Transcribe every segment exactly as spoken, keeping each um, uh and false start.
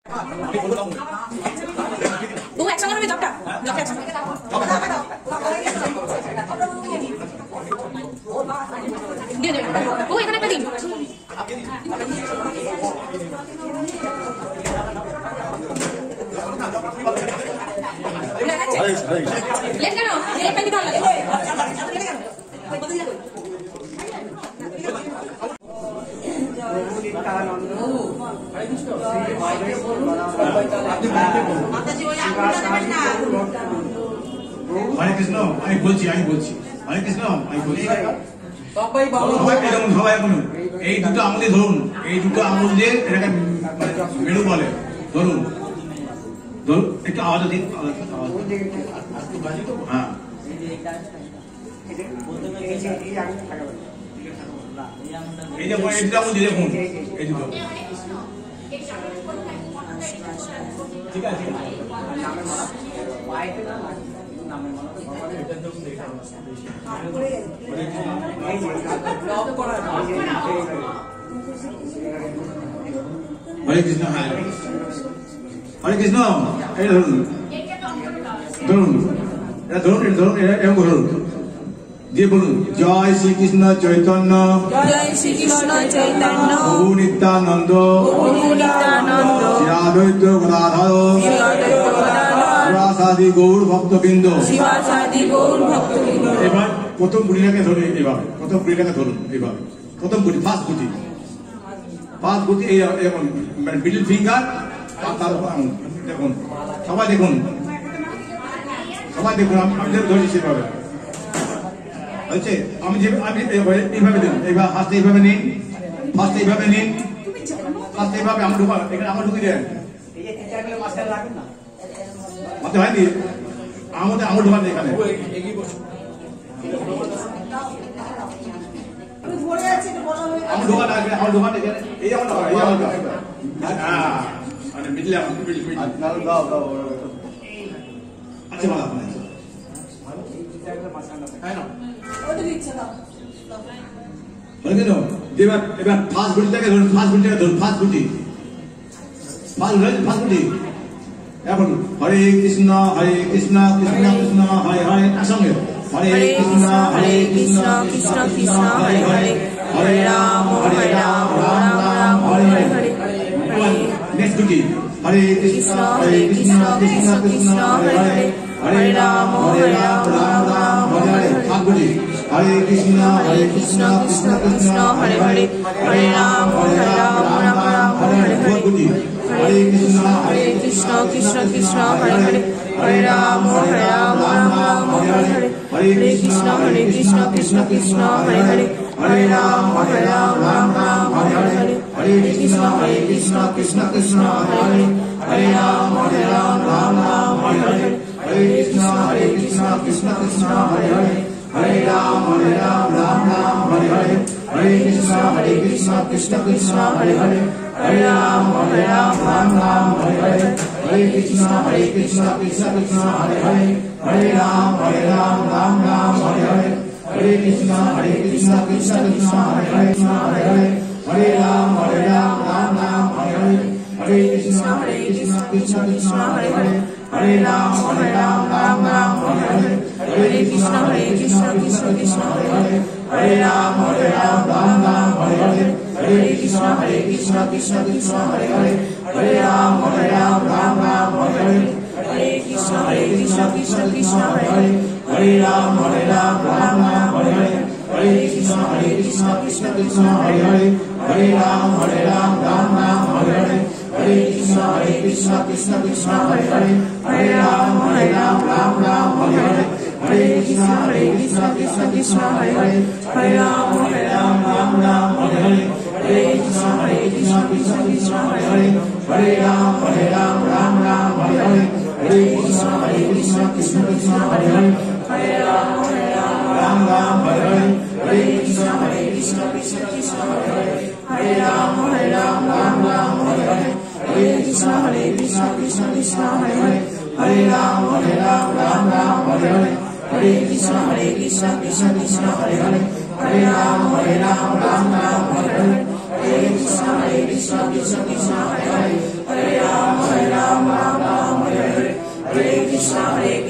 ও একসঙ্গে হবে জবটা জবটা একসঙ্গে দিয়ে দে ও এখানে একটা দিন লেট কেন এই পেন্টি দাও লাগে হরে কৃষ্ণ আমি বলছি আমি বলছি হরে কৃষ্ণ আমি বলছি সবাই দেখুন সবাই দেখুন এই দুটো আঙুল দিয়ে ধরুন এই দুটো আঙুল দিয়ে এটাকে মেরু বলে ধরুন ধরুন একটু আওয়াজ দিন হ্যাঁ এই যে এই দুটো আঙুল দিয়ে দেখুন এই দুটো ঠিক আছে হরে কৃষ্ণ হরে কৃষ্ণ এই ধরুন ধরুন এটা ধরুন এটা ধরুন এরকম ধরুন দিয়ে বলুন জয় শ্রীকৃষ্ণ চৈতন্য জয় শ্রীকৃষ্ণ চৈতন্য প্রভু নিত্যানন্দ প্রভু নিত্যানন্দ শ্রীঅদ্বৈত গদাধর শিবাসাদি গৌর ভক্তবৃন্দ শিবাসাদি গৌর ভক্তবৃন্দ এবার প্রথম বুড়িটাকে ধরুন এইভাবে প্রথম বুড়িটাকে ধরুন এইভাবে প্রথম বুড়ি ফার্স্ট বুড়ি ফার্স্ট বুড়ি এই এরকম মানে মিডল ফিঙ্গার তার উপর আঙুল দেখুন সবাই দেখুন সবাই দেখুন আমি যেভাবে ধরছি সেভাবে হচ্ছে আমি যে আমি এইভাবে দিন এইভাবে ফার্স্ট এইভাবে নিন ফার্স্ট এইভাবে নিন ফার্স্ট এইভাবে আমার ঢুকা এখানে আমার ঢুকে দেন মাথায় হয়নি আমাদের আঙুল ঢোকান এখানে আমার ঢোকান আসবে আমার ঢোকান এখানে এই আমার ঢোকা এই আমার ঢোকা হ্যাঁ মানে মিডলে আমার মিডল মিডল দাও দাও আচ্ছা ভালো হ্যাঁ না এবার এবার ফার্স্ট গুটিটাকে ধরুন ফার্স্ট গুটিটাকে ধরুন ফার্স্ট গুটি ফার্স্ট ফার্স্ট গুটি এখন হরে কৃষ্ণ হরে কৃষ্ণ কৃষ্ণ কৃষ্ণ হরে হরে একসঙ্গে হরে কৃষ্ণ হরে কৃষ্ণ কৃষ্ণ কৃষ্ণ হরে হরে হরে রাম হরে রাম রাম রাম হরে হরে নেক্সট গুটি হরে কৃষ্ণ হরে কৃষ্ণ কৃষ্ণ কৃষ্ণ হরে হরে হরে রাম হরে রাম রাম রাম হরে হরে সাত গুটি হরে কৃষ্ণ হরে কৃষ্ণ কৃষ্ণ কৃষ্ণ হরে হরে হরে রাম হরে রাম রাম রাম হরে হরে ফোর গুটি হরে কৃষ্ণ হরে কৃষ্ণ কৃষ্ণ কৃষ্ণ হরে হরে হরে রাম হরে রাম রাম রাম হরে হরে হরে কৃষ্ণ হরে কৃষ্ণ কৃষ্ণ কৃষ্ণ হরে হরে হরে রাম হরে রাম রাম রাম হরে হরে হরে কৃষ্ণ হরে কৃষ্ণ কৃষ্ণ কৃষ্ণ হরে হরে হরে রাম হরে রাম রাম রাম হরে হরে হরে কৃষ্ণ হরে কৃষ্ণ কৃষ্ণ কৃষ্ণ হরে হরে হরে রাম হরে রাম রাম রাম হরে হরে হরে কৃষ্ণ হরে কৃষ্ণ কৃষ্ণ কৃষ্ণ হরে হরে হরে রাম হরে রাম রাম রাম হরে হরে হরে কৃষ্ণ হরে কৃষ্ণ কৃষ্ণ কৃষ্ণ হরে হরে হরে রাম হরে রাম রাম রাম হরে হরে হরে কৃষ্ণ হরে কৃষ্ণ কৃষ্ণ কৃষ্ণ হরে হরে হরে হরে হরে রাম হরে রাম রাম রাম হরে হরে হরে কৃষ্ণ হরে কৃষ্ণ কৃষ্ণ কৃষ্ণ হরে হরে হরে রাম হরে রাম রাম রাম হরে হরে হরে কৃষ্ণ হরে কৃষ্ণ কৃষ্ণ কৃষ্ণ হরে হরে হরে রাম হরে রাম রাম রাম হরে হরে হরে কৃষ্ণ হরে কৃষ্ণ কৃষ্ণ কৃষ্ণ হরে হরে হরে রাম হরে রাম রাম রাম হরে হরে হরে কৃষ্ণ হরে কৃষ্ণ কৃষ্ণ কৃষ্ণ হরে হরে হরে রাম হরে রাম রাম রাম হরে হরে হরে কৃষ্ণ হরে কৃষ্ণ কৃষ্ণ কৃষ্ণ হরে হরে হরে রাম হরে রাম রাম রাম হরে হরে হরে কৃষ্ণ হরে কৃষ্ণ কৃষ্ণ কৃষ্ণ হরে হরে হরে রাম হরে রাম রাম রাম হরে হরে হরে কৃষ্ণ হরে কৃষ্ণ কৃষ্ণ কৃষ্ণ হরে হরে হরে রাম হরে রাম রাম রাম হরে হরে হরে কৃষ্ণ হরে কৃষ্ণ কৃষ্ণ কৃষ্ণ হরে হরে হরে রাম হরে রাম রাম রাম হরে হরে হরে কৃষ্ণ হরে কৃষ্ণ কৃষ্ণ কৃষ্ণ হরে হরে হরে রাম হরে রাম রাম রাম হরে হরে হরে কৃষ্ণ হরে কৃষ্ণ কৃষ্ণ কৃষ্ণ হরে হরে হরে রাম হরে রাম রাম রাম হরে হরে হরে কৃষ্ণ হরে কৃষ্ণ কৃষ্ণ কৃষ্ণ হরে হরে হরে রাম হরে রাম রাম রাম হরে হরে হরে কৃষ্ণ হরে কৃষ্ণ কৃষ্ণ কৃষ্ণ হরে হরে হরে রাম হরে রাম রাম রাম হরে হরে হরে Krishna Hare Krishna Krishna Krishna Hare Hare Hare Ram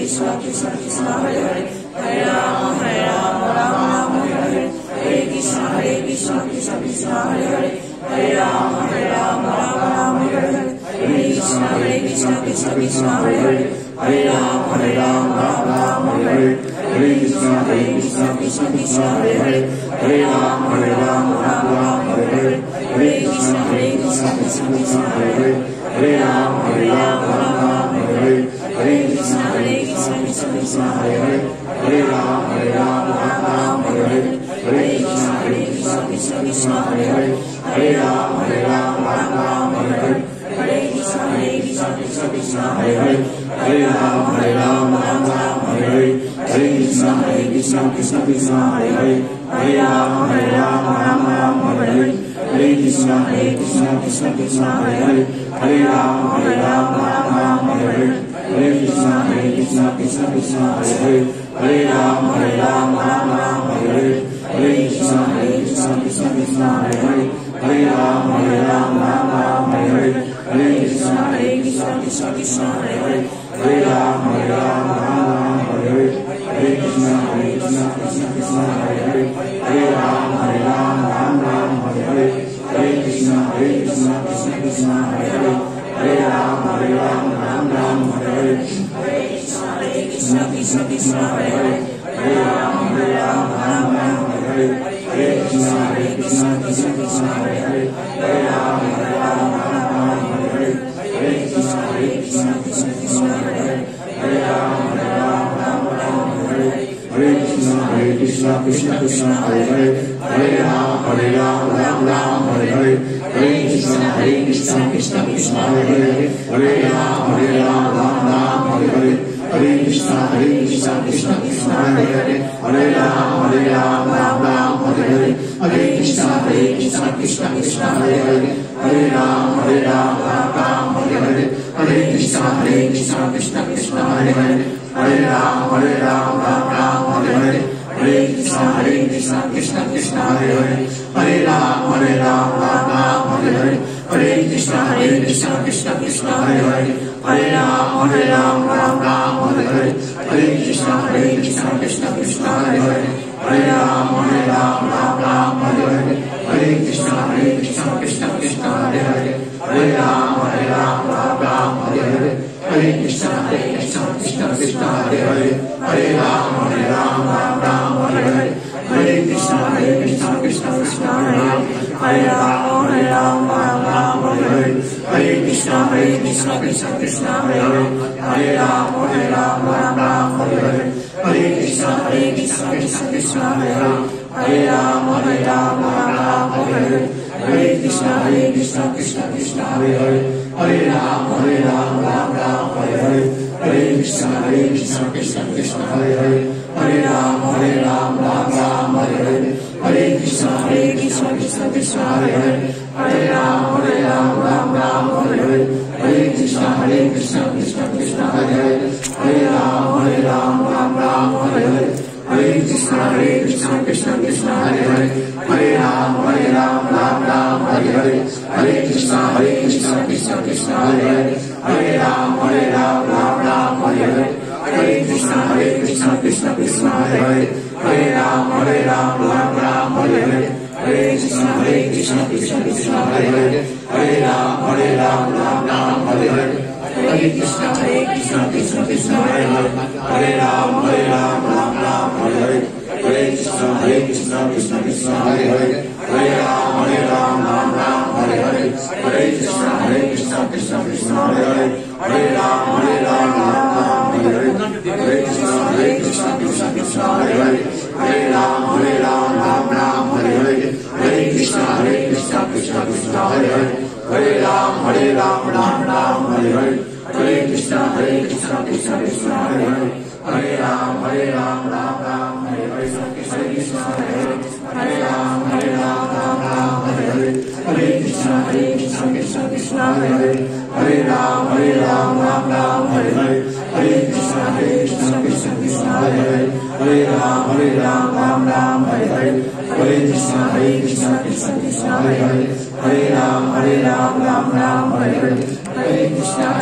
Krishna Krishna Krishna Hare Hare Hare Rama Hare Rama Rama Rama Hare Hare Hare Krishna Hare Krishna Krishna Krishna Hare Hare Hare Rama Hare Rama Rama Rama Hare Hare Hare Krishna Hare Krishna Krishna Krishna Hare Hare Hare Rama Hare Rama Rama Rama Hare Hare Hare Krishna Hare Krishna Krishna Krishna Hare Hare Hare Rama Hare Rama Rama Rama Hare Hare Hare Krishna Hare Krishna Krishna Krishna Hare Hare Hare Rama Hare Rama Rama Rama Hare Hare Hare Krishna Hare Krishna Krishna Krishna Hare Hare Hare Rama Hare Rama Rama Rama Hare Hare Hare Krishna Hare Krishna Krishna Krishna Hare Hare Hare Rama Hare Rama Rama Rama Hare Hare Hare Krishna Hare Krishna Krishna Krishna Hare Hare Hare Rama Hare Rama Rama Rama Hare Hare Hare Krishna Hare Krishna Krishna Krishna Hare Hare Hare Rama Hare Rama Rama Rama Hare Hare Hare Krishna Hare Krishna Krishna Krishna Hare Hare Hare Rama Hare Rama Rama Rama Hare Hare Hare Krishna Hare Krishna Krishna Krishna Hare Hare Hare Rama Hare Rama Rama Rama Hare Hare Hare Krishna Hare Krishna Krishna Krishna Hare Hare Hare Rama Hare Rama Rama Rama Hare Hare Hare Krishna Hare Krishna Krishna Krishna Hare Hare Hare Rama Hare Rama Rama Rama Hare Hare Hare Krishna Hare Krishna Krishna Krishna Hare Hare Hare Rama Hare Rama Rama Rama Hare Hare Hare Krishna Hare Krishna Krishna Krishna Hare Hare Hare Rama Hare Rama Rama Rama Hare Hare Hare Krishna Hare Krishna Krishna Krishna Hare Hare Hare Rama Hare Rama Rama Rama Hare Hare Hare Krishna Hare Krishna Krishna Krishna Hare Hare Hare Rama Hare Rama Rama Rama Hare Hare Hare Krishna Hare Krishna Krishna Krishna Hare Hare Hare Rama Hare Rama Rama Rama Hare Hare Hare Krishna Hare Krishna Krishna Krishna Hare Hare Hare Rama Hare Rama Rama Rama Hare Hare Hare Krishna Hare Krishna Krishna Krishna Hare Hare Hare Rama Hare Rama Rama Rama Hare Hare Hare Krishna Hare Krishna Krishna Krishna Hare Hare Hare Rama Hare Rama Rama Rama Hare Hare Hare Krishna Hare Krishna Krishna Krishna Hare Hare Hare Rama Hare Rama Rama Rama Hare Hare Hare Krishna Hare Krishna Krishna Krishna Hare Hare Hare Rama Hare Rama Rama Rama Hare Hare Hare Krishna Hare Krishna Krishna Krishna Hare Hare Hare Rama Hare Rama Rama Rama Hare Hare Hare Krishna Hare Krishna Krishna Krishna Hare Hare Hare Rama Hare Rama Rama Rama Hare Hare Hare Krishna Hare Krishna Krishna Krishna Hare Hare Hare Rama Hare Rama Rama Rama Hare Hare Hare Krishna Hare Krishna Krishna Krishna Hare Hare Hare Rama Hare Rama Rama Rama Hare Hare Hare Krishna Hare Krishna Krishna Krishna Hare Hare Hare Rama Hare Rama Rama Rama Hare Hare Hare Krishna Hare Krishna Krishna Krishna Hare Hare Hare Rama Hare Rama Rama Rama Hare Hare Hare Krishna Hare Krishna Krishna Krishna Hare Hare Hare Rama Hare Rama Rama Rama Hare Hare Hare Krishna Hare Krishna Krishna Krishna Hare Hare Hare Rama Hare Rama Rama Rama Hare Hare Hare Krishna Hare Krishna Krishna Krishna Hare Hare Hare Rama Hare Rama Rama Rama Hare Hare Hare Krishna Hare Krishna Krishna Krishna Hare Hare Hare Rama Hare Rama Rama Rama Hare Hare Hare Krishna Hare Krishna Krishna Krishna Hare Hare Hare Rama Hare Rama Rama Rama Hare Hare Hare Krishna Hare Krishna Krishna Krishna Hare Hare Hare Rama Hare Rama Rama Rama Hare Hare Hare Krishna Hare Krishna Krishna Krishna Hare Hare Hare Rama Hare Rama Rama Rama Hare Hare Hare Krishna Hare Krishna Krishna Krishna Hare Hare Hare Rama Hare Rama Rama Rama Hare Hare Hare Krishna Hare Krishna Krishna Krishna Hare Hare Hare Rama Hare Rama Rama Rama Hare Hare Hare Krishna Hare Krishna Krishna Krishna Hare Hare Hare Rama Hare Rama Rama Rama Hare Hare Hare Krishna Hare Krishna Krishna Krishna Hare Hare Hare Rama Hare Rama Rama Rama Hare Hare Hare Krishna Hare Krishna Krishna Krishna Hare Hare Hare Rama Hare Rama Rama Rama Hare Hare Hare Krishna Hare Krishna Krishna Krishna Hare Hare Hare Rama Hare Rama Rama Rama Hare Hare Hare Krishna Hare Krishna Krishna Krishna Hare Hare Hare Rama Hare Rama Rama Rama Hare Hare Hare Krishna Hare Krishna Krishna Krishna Hare Hare Hare Rama Hare Rama Rama Rama Hare Hare Hare Krishna Hare Krishna Krishna Krishna Hare Hare Hare Rama Hare Rama Rama Rama Hare Hare Hare Krishna Hare Hare Rama Hare Rama Rama Rama Hare Hare Hare Krishna Hare Krishna Krishna Krishna Hare Hare Hare Rama Hare Rama Rama Rama Hare Hare Hare Krishna Hare Krishna Krishna Krishna Hare Hare Hare Rama Hare Rama Rama Rama Hare Hare Hare Krishna Hare Krishna Krishna Krishna Hare Hare Hare Rama Hare Rama Rama Rama Hare Hare Hare Krishna Hare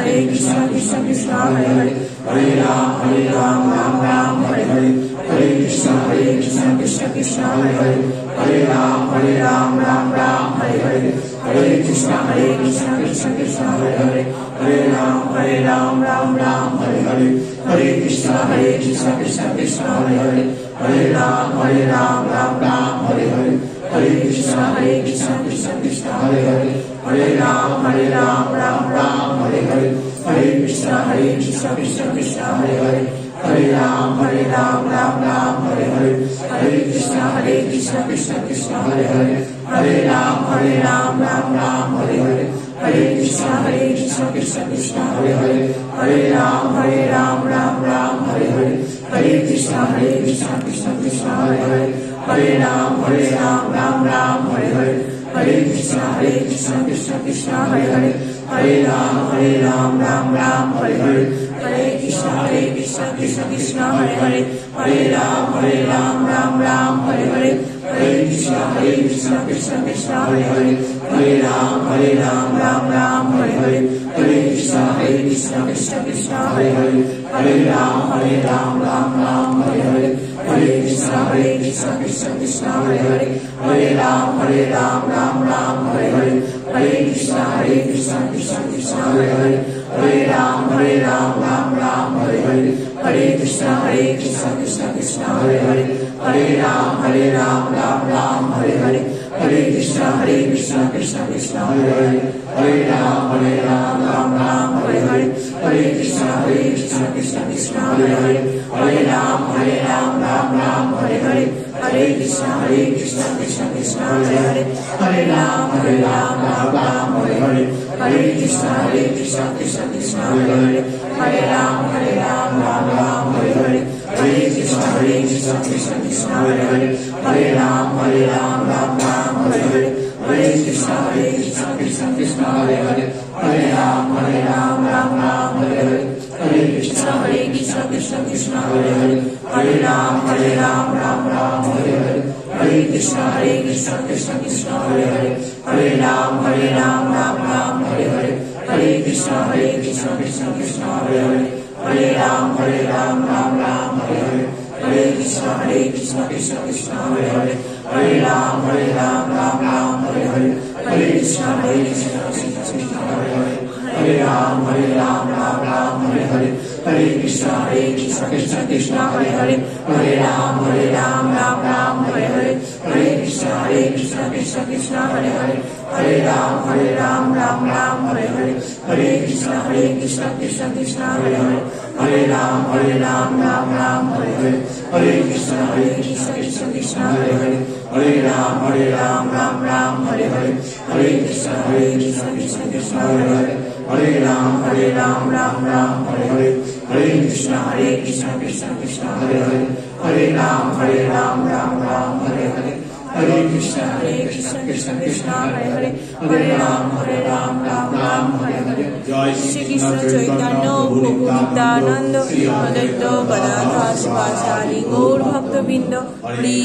Hare Krishna Krishna Krishna Hare Hare Hare Ram Hare Ram Ram Ram Hare Hare Hare Krishna Hare Krishna Krishna Krishna Hare Hare Hare Ram Hare Ram Ram Ram Hare Hare Hare Krishna Hare Krishna Krishna Krishna Hare Hare Hare Ram Hare Ram Ram Ram Hare Hare Hare Krishna Hare Krishna Krishna Krishna Hare Hare Hare Ram Hare Ram Ram Ram Hare Hare Hare Krishna Hare Krishna Krishna Krishna Hare Hare Hare Ram Hare Ram Ram Ram Hare Hare Hare Krishna Hare Krishna Krishna Krishna Hare Hare Hare Ram Hare Ram Ram Ram Hare Hare Hare Krishna Hare Krishna Krishna Krishna Hare Hare Hare Ram Hare Ram Ram Ram Hare Hare Hare Krishna Hare Krishna Krishna Krishna Hare Hare Hare Ram Hare Ram Ram Ram Hare Hare Hare Krishna Hare Krishna Krishna Krishna Hare Hare Hare Ram Hare Ram Ram Ram Hare Hare Hare Krishna Hare Krishna Krishna Krishna Hare Hare Hare Ram Hare Ram Ram Ram Hare Hare Hare Krishna Hare Krishna Krishna Krishna Hare Hare Hare Ram Hare Ram Ram Ram Hare Hare Hare Krishna Hare Krishna Krishna Krishna Hare Hare Hare Ram Hare Ram Ram Ram Hare Hare Hare Krishna Hare Krishna Krishna Krishna Hare Hare Hare Ram Hare Ram Ram Ram Hare Hare Hare Krishna Hare Krishna Krishna Krishna Hare Hare Hare Ram Hare Ram Ram Ram Hare Hare Hare Krishna Hare Krishna Krishna Krishna Hare Hare Hare Ram Hare Ram Ram Ram Hare Hare Hare Krishna Hare Krishna Krishna Krishna Hare Hare Hare Ram Hare Ram Ram Ram Hare Hare Hare Krishna Hare Krishna Krishna Krishna Hare Hare Hare Ram Hare Ram Ram Ram Hare Hare Hare Krishna Hare Krishna Krishna Krishna Hare Hare Hare Ram Hare Ram Ram Ram Hare Hare Hare Krishna Hare Krishna Krishna Krishna Hare Hare Hare Ram Hare Ram Ram Ram Hare Hare Hare Krishna Hare Krishna Krishna Krishna Hare Hare Hare Ram Hare Ram Ram Ram Hare Hare Hare Krishna Hare Krishna Krishna Krishna Hare Hare Hare Ram Hare Ram Ram Ram Hare Hare Hare Krishna Hare Krishna Krishna Krishna Hare Hare Hare Ram Hare Ram Ram Ram Hare Hare Hare Krishna Hare Krishna Krishna Krishna Hare Hare Hare Ram Hare Ram Ram Ram Hare Hare Hare Krishna Hare Krishna Krishna Krishna Hare Hare Hare Ram Hare Ram Ram Ram Hare Hare Hare Krishna Hare Krishna Krishna Krishna Hare Hare Hare Ram Hare Ram Ram Ram Hare Hare Hare Krishna Hare Krishna Krishna Krishna Hare Hare Hare Ram Hare Ram Ram Ram Hare Hare Hare Krishna Hare Krishna Krishna Krishna Hare Hare Hare Ram Hare Ram Ram Ram Hare Hare Hare Krishna Hare Krishna Krishna Krishna Hare Hare Hare Ram Hare Ram Ram Ram Hare Hare Hare Krishna Hare Krishna Krishna Krishna Hare Hare Hare Ram Hare Ram Ram Ram Hare Hare Hare Krishna Hare Krishna Krishna Krishna Hare Hare Hare Ram Hare Ram Ram Ram Hare Hare Hare Krishna Hare Krishna Krishna Krishna Hare Hare Hare Ram Hare Ram Ram Ram Hare Hare Hare Krishna Hare Krishna Krishna Krishna Hare Hare Hare Ram Hare Ram Ram Ram Hare Hare Hare Krishna Hare Krishna Krishna Krishna Hare Hare Hare Ram Hare Ram Ram Ram Hare Hare Hare Krishna Hare Krishna Krishna Krishna Hare Hare Hare Ram Hare Ram Ram Ram Hare Hare Shri Krishna Chaitanya Prabhu Nityananda Advaita Gadadhar Sivasari Gaur Bhakta Binda Hare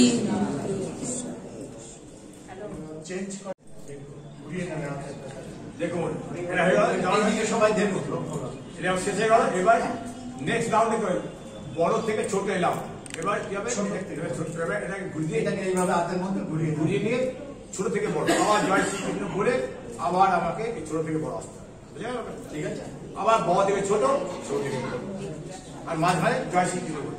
দেখুন এটা হয়ে গেল জামানকে সবাই দেখুন এটা শেষ হয়ে গেল এবার নেক্সট রাউন্ডে বড় থেকে ছোট এলাম এবার কি হবে ছোট থেকে ছোট হবে এটাকে ঘুরিয়ে এটাকে এইভাবে হাতের মধ্যে ঘুরিয়ে ঘুরিয়ে নিয়ে ছোট থেকে বড় আবার জয় শ্রীকৃষ্ণ বলে আবার আমাকে এই ছোট থেকে বড় আসতে হবে বুঝা গেল ঠিক আছে আবার বড় থেকে ছোট ছোট থেকে বড় আর মাঝখানে জয় শ্রীকৃষ্ণ বলে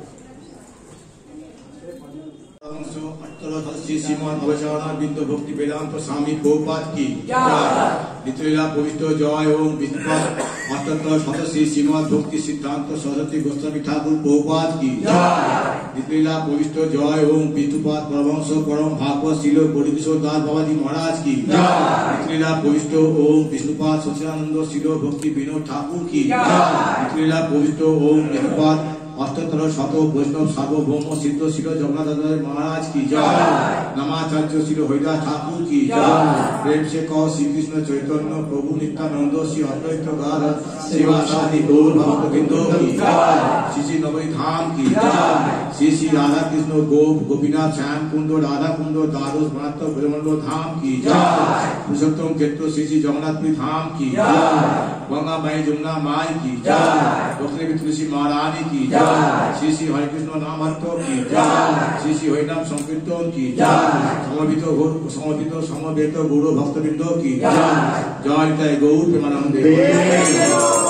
श्री श्रीमान अवसारण बिंद भक्ति वेदांत स्वामी प्रभुपाद की लीला पवित्र जय ओम विद्वान अष्टोत्तर शत श्री श्रीमद भक्ति सिद्धांत सरस्वती गोस्वामी ठाकुर प्रभुपाद की लीला पवित्र जय ओम पितृपाद परमहंस परम भागवत शिल गौरीकिशोर दास बाबाजी महाराज की लीला पवित्र ओम विष्णुपाद सच्चिदानंद शिल भक्ति विनोद ठाकुर की लीला पवित्र ओम विष्णुपाद अष्टोत्तर शत वैष्णव सार्वभौम सिद्ध शिव जगन्नाथ महाराज की जय। नमाचार्य श्री हरिदास ठाकुर की जय। प्रेम से कहो श्री कृष्ण चैतन्य प्रभु नित्यानंद श्री अद्वैत गदाधर श्रीवासादि गौर भक्तवृंद की जय। श्री श्री नवई धाम की जय। श्री श्री राधा कृष्ण गोप गोपीनाथ श्याम कुंड राधा कुंड द्वादश मात्र ब्रह्मंडो धाम की जय। पुरुषोत्तम क्षेत्र श्री श्री जगन्नाथपुरी धाम की जय। गंगा माई जमुना माई की जय। डॉक्टर तुलसी महारानी की जय। श्री श्री हरे कृष्ण नाम हरतो की जय। श्री श्री हरिनाम संकीर्तन की जय। समर्पित समर्पित समवेत गौर भक्तवृंद की जय। जय गौर प्रेमानंदे।